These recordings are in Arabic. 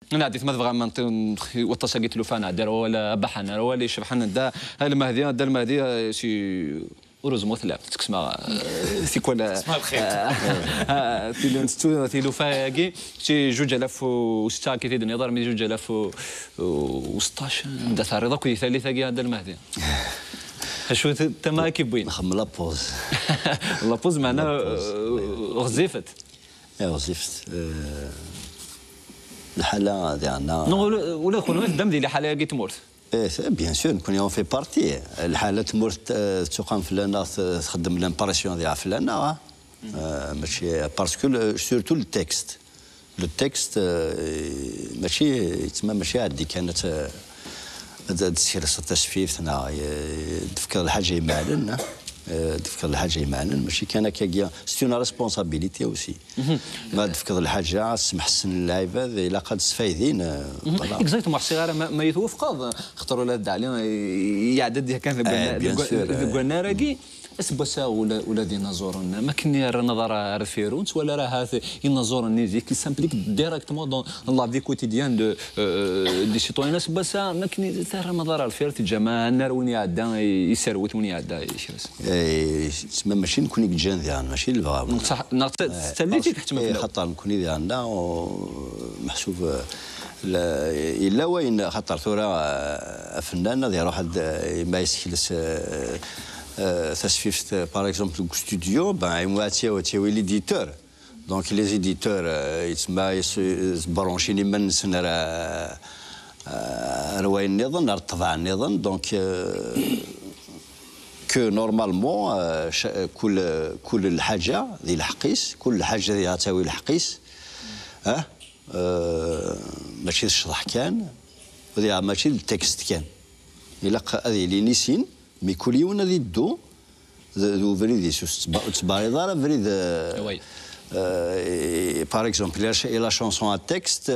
انا عديت ما تبغى من وطاش قلت له فانا دار ولا بحنا ولا شبحنا دا المهدي شي ورزمو ثلاث تسمى سي كولا اسمها الخيط تيلو فاكي شي 2006 كي تيدني نظر من 2016 بدا رضا كي ثالثه كي هذا المهدي شو انت ما كيف بين نخمم لابوز لابوز معنا غزيفت غزيفت الحاله ديالنا ولا كون الدم ديال الحاله كي تموت بيان سور نكون اون في بارتي الحاله تمرت تقام فلانا تخدم لامبرسيون ديال فلانا ماشي باسكو سورتو التكست ماشي تما ماشي عندي كانت تسير التشفيف هنا تفكر الحاجه يمعلن ماشي كان كاكيا سي اون ريسبونسابيلتي اوسي ما تفكر الحاجه تحسن اللعيبه الا قد تفايدين اكزاكتومون الصغار ما يتوافق خطروا لا علينا يعدد كان قلنا راكي اسبوسا ولا ديناصورنا ما كني نظر ريفيرونس ولا راه هذا ديناصور نيزي كي سامبليك ديريكتومون دون لا في كوتيديان دي سيتويان اسبوسا ما كني ترى نظر الفيرت الجماعه النار وين يعدى يسروت وين يعدى تسمى ماشي نكون جان ديالنا ماشي البغا صح تسليتي تحتمل خاطر نكون ديالنا محسوب الا وين خاطر ثوره فنان ديال واحد ما يسكلس تسفيفت باغ اكزومبل ستوديو وتيوي ليديتور دونك لي زيديتور يتسمى برونشيني من سنه رواي النظام الطبع النظام دونك كو نورمالمون كل الحاجه ديال الحقيس كل حاجه ديال تاوي الحقيس ماشي الشرح كان ماشي التكست كان الا هذه لي نيسين مي كل يوم اللي دو فريد تباري دار فريد باغ اكزومبل لا شونسون ا تكست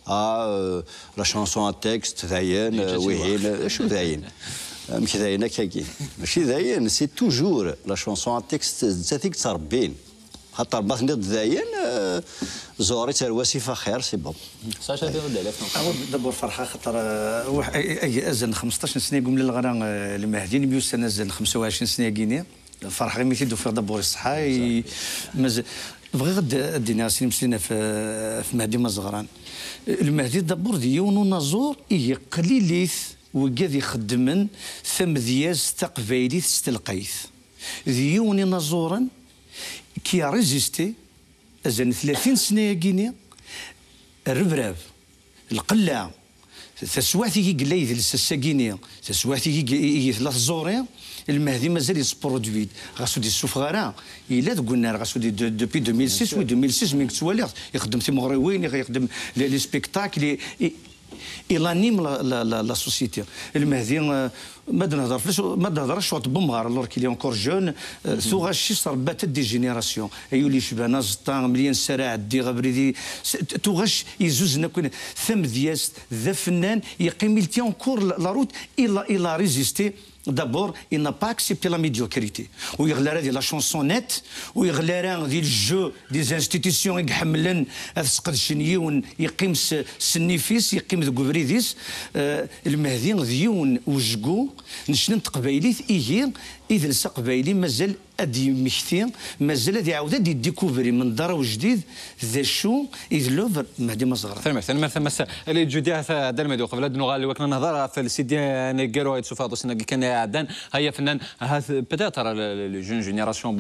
لا شونسون ا تكست ذاين وهين شو ذاين ماشي ذاين كاكي ماشي ذاين سي توجور لا شونسون ا تكست تاتيك تربين خاطر باغ ندير ذاين زوري ترواسي فخير سي بون صافي هذه غدا دابا فرحه خاطر اي ازن 15 سنه يقول لي الغران المهدي بيوس نزل 25 سنه كيني فرحه غير ميتي دوفير دابور الصحه مازال بغي غد الدنيا سي مسلينا في مهدي مزغران المهدي دابور ديون نازور قليليث وكاد يخدمن ثم دياز تقبايليث ستلقيث ديون نازورا كي ريزيستي أزن 30 سنة كيني الربراب القلاع تسواتي كي قليل الساكيني تسواتي كي ثلاث زورين المهدي مازال يسبرودويد غاسو دي السفغاره الا قلنا غاسو دي دوبي 2006 و 2006 من توالي يخدم تيمغريوين يخدم لي سبيكتاكل يلانيم لا سوسيتي المهدي ما نهضرش وقت بمغار لور كي اونكور جون ثو غاشي صربات دي جينيراسيون ايولي شبانا زطان مليان سراع دي غبريدي تو غاش يزوزنا كون ثم دياس ذا فنان يقيم التي اونكور لا روت الى ريزيستي d'abord il n'a pas accepté la médiocrité ويغلى ديال لا شونسونيت ويغلى ديال الجو دي انستيتيسيون يحملن اسقد شنيون يقيم سنيفيس يقيم ذو بريديس المهدي ديون وجكو نشنن تقبايليت ايهي اذا السقبايلي مازال ادي مختي مازال ادي عاود ادي ديكوفري من دار وجديد ذا شو اذ لوفر مهدي مصغر ثم اللي جودي هذا المدو قبل هاد النغال اللي وكنا نهضر في السيدي انا كيرو تشوف هذا السنه كان عدان هيا فنان هذا بيتيتر لو جون جينيراسيون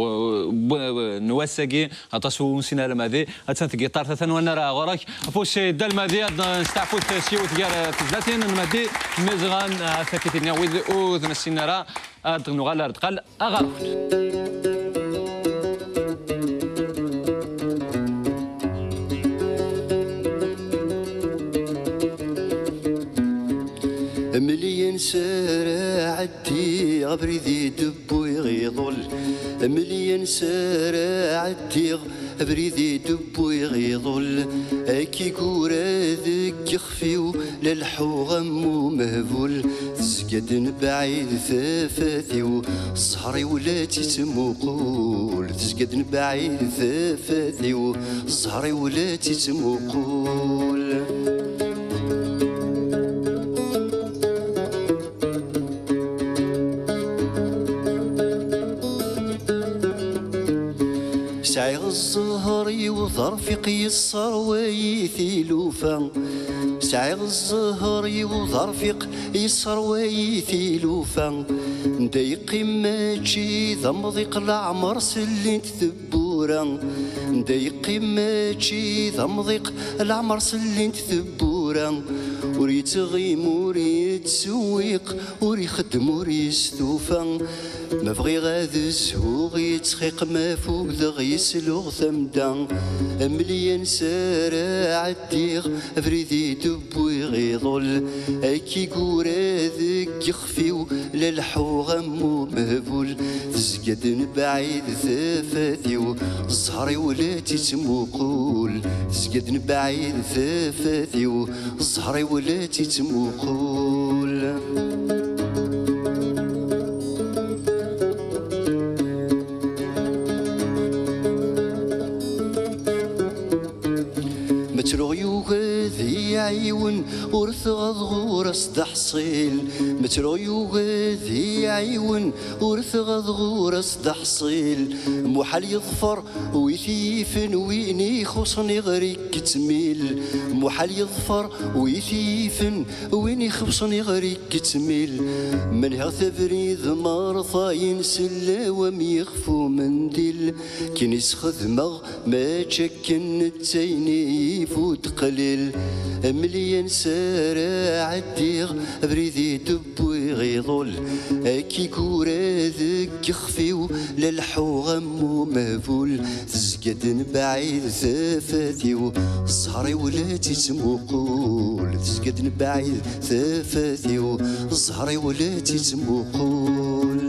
نواسكي اتاسو سينا المادي اتسنت جيتار ثاني وانا راه غراك فوشي دا المادي نستعفوت سيوت ديال 30 المادي مزغان ساكتين ويذ اوذ السينارا النغال ارتقال اغاروت مليون سرعتي غبريدي دبو يغيظل مليون سرعتي غبريدي دبو يغيظل اكي كورا ذك يخفيو للحو غمو مهبول تزقد نبعيد ثافاثيو صهري ولا تتموقول تزقد نبعيد ثافاثيو صهري ولا تتموقول الزهر يوضر في قيس ويثي لوفا سعيغ الزهر يوضر في قيس ويثي لوفا دايقي ماشي ضمضيق العمر سليت ثبورا دايقي ماشي ضمضيق العمر سليت ثبورا وريت غيم وريت سويق وري خدم وري ستوفا ما بغي غاد الزهوغ يتخيق ما فوق دغ يسلوغ ثمدا مليان سارع عديغ فريدي دبوي غيضل اكي قورا ذك يخفيو للحو غمو مهبول تزقد نبعيد ثافاثيو الزهري ولاتي تموقول تزقد نبعيد ثافاثيو الزهري ولاتي تموقول ذي عيون ورثغ ظهور اصدح صيل مترو ذي عيون ورثغ ظهور اصدح صيل محال يظفر ويثيفن ويني خصني غريك تميل محال يظفر ويثيفن ويني خصني غريك تميل منها ثبريد مرضى ينسل وميخفو منديل كي نسخذ مغ ما تشكن التيني يفوت قليل مليان سارع عديغ بريدي دبوي غيضل اكي كورا ذك يخفيو للحو غمو مهبول تزقد نبعيد ثافاثيو الزهري ولاتي تموقول تزقد نبعيد ثافاثيو الزهري ولاتي تموقول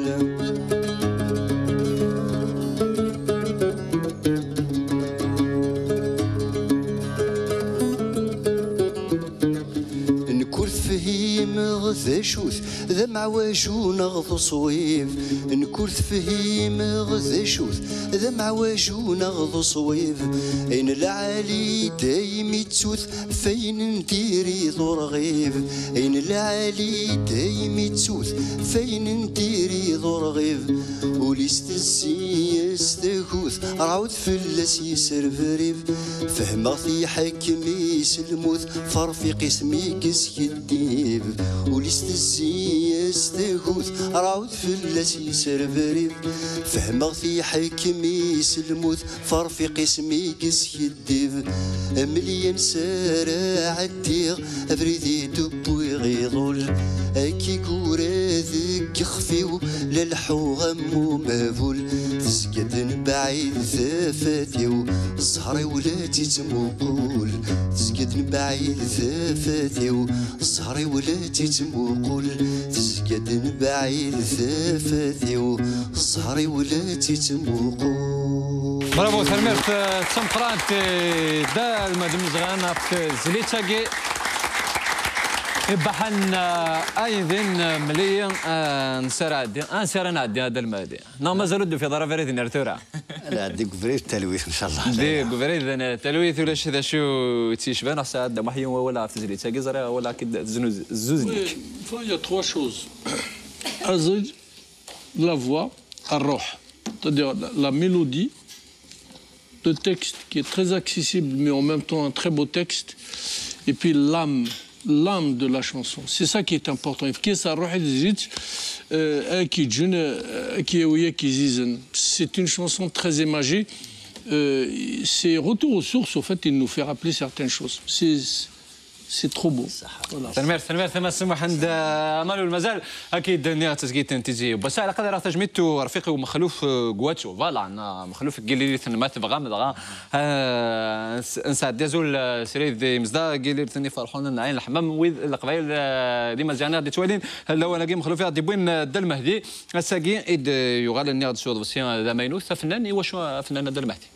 ذا شوث ذا معواجو نغض صويب نكرث فهيم ذا شوث ذا معواجو نغض صويب اين العالي دايم يتسوث فين نديري ذو رغيب اين العالي دايم يتسوث فين نديري ذو رغيب وليستزي يستغوث راود فلاس يسر فريب فهمغ في حكمي سلموث فرفيق اسمي قس يديب وليستزي يستغوث راود فلاس يسر فريب فهمغ في حكمي سلموث فرفيق اسمي قس يديب مليان سارع عديغ افريدي دبوي غيضل اكي قورا ذك يخفيو للحو غمو مهبول تزقد نبعيد ثافاثيو الزهري ولاتي تموقول تزقد نبعيد ثافاثيو الزهري ولاتي تموقول تزقد نبعيد ثافاثيو الزهري ولاتي تموقول برافو سلميرت تسمقرانت دا المدن زغانا في زليتاكي بحن ايضا مليا نسرع نعدي هذا المادي نو مازالوا في ضرب فريد نرتورا لا ديك فريد تلويث ان شاء الله ديك فريد تلويث ولا شي ذا شو تيشبان ساعه محيون ولا في زليت كيزرا ولا كد زوزنيك il y a trois choses azid la voix الروح c'est-à-dire la mélodie le texte qui est très accessible mais en même temps un très beau texte et puis l'âme de la chanson. C'est ça qui est important. C'est une chanson très imagée. C'est retour aux sources, au fait, il nous fait rappeler certaines choses. C'est trop beau. سلمير ثم السمح عند امال المازال اكيد نيا تسقيت انتيجي بس على قدر تجميتو رفيقي ومخلوف قواتو فوالا مخلوف قيلي ما تبغى مدغا نسعد يزول سريد مزدا قيلي ثاني فرحون عين الحمام ويذ القبائل ديما جانا دي توالين لو انا مخلوف يا ديبوين دا المهدي الساقي ايد يغال النيا دسود بسيان ذا ماينوث فنان واش فنان دا المهدي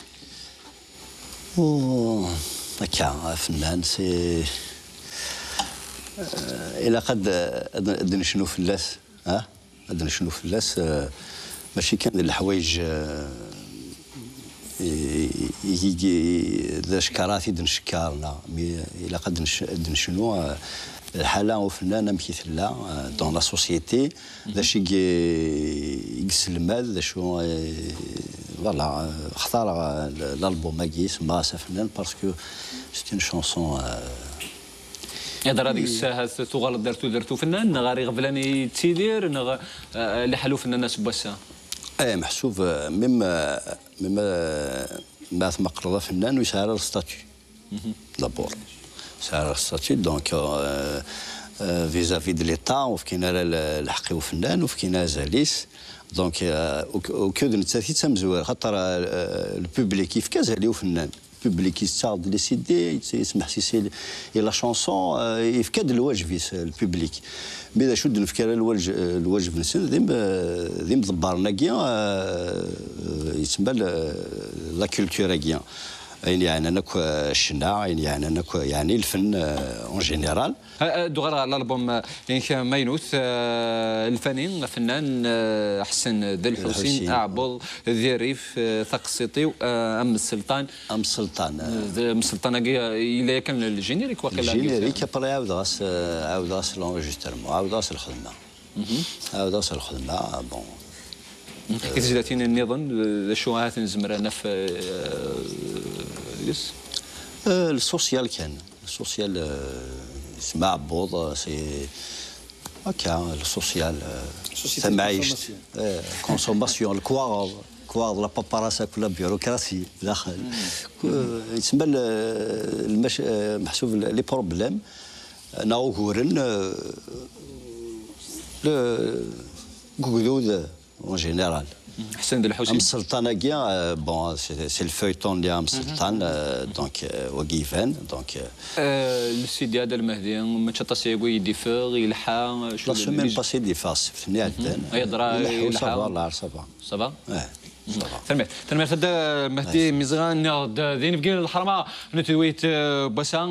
هكا فنان سي الى قد ادري شنو فلاس ادري شنو فلاس ماشي كان الحوايج يجي ذا شكاراتي دن شكارنا الى قد شنو الحاله وفنانه مكيثلا دون لا سوسيتي ذا شي يسلماد ذا شو فوالا اختار الالبوم هاكي سما فنان باسكو سيت اون شونسون يهضر هذيك الساعه تغلط درتو فنان غير غفلاني تيدير اللي حلو فنان سباسا محسوب مما ما قرض فنان ويسعر الستاتيو دابور سعر الستاتيو دونك فيزافي دو ليتا وفكينا الحقي وفنان وفكينا زاليس دونك وكيود نتساتي تمزوار خاطر البوبليك كيف كازالي وفنان البوبليك يستعرض لي سيدي يسمح سي لا شونسون يفكاد الواجب البوبليك بدا شد نفكر الواجب نسن ذيم ضبارنا كيا يسمى لا كولتور كيا يعني انا الشنا يعني الفن اون جينيرال دوغ على الالبوم يعني ماينوث الفنان حسن ذا الحسين اعبل ذي الريف ثق السيطي ام السلطان ام السلطان الا كان الجينيريك وقيلا الجينيريك ابري عاود راس لونجسترمون عاود راس الخدمه بون كيف جاتينا النظام شو هات نزمر انا في يس السوسيال كان السوسيال اسمع بوض سي هكا السوسيال تمعيش كونسوماسيون الكوار لا باباراسا كلها بيروقراسي داخل يسمى محسوب لي بروبليم ناوغورن كوكودود اون جينيرال حسن ذا الحسين ام السلطان كيا بون سي الفويتون ديال ام السلطان دونك وقيفان دونك السيدي هذا المهدي ما تشطاسيغو يديفور يلحى شو لا سيمين باسي دي فاس فتني عدان يضرا يلحى والله صبا صبا تنميت هذا المهدي مزغان ذين بقينا الحرمه نتويت بسان